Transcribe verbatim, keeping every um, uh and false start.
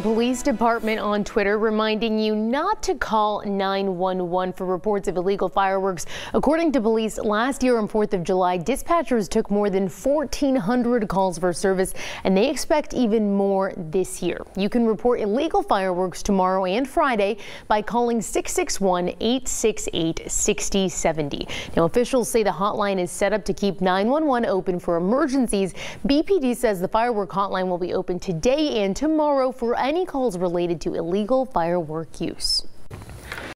Police Department on Twitter reminding you not to call nine one one for reports of illegal fireworks. According to police, last year on fourth of July, dispatchers took more than fourteen hundred calls for service, and they expect even more this year. You can report illegal fireworks tomorrow and Friday by calling six six one, eight six eight, six zero seven zero. Now, officials say the hotline is set up to keep nine one one open for emergencies. B P D says the firework hotline will be open today and tomorrow for any calls related to illegal firework use.